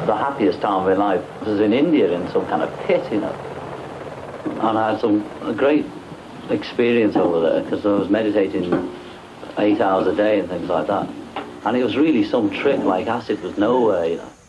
the happiest time of my life was in India in some kind of pit, you know. And I had a great experience over there because I was meditating 8 hours a day and things like that. And it was really some trip, like acid was nowhere, you know.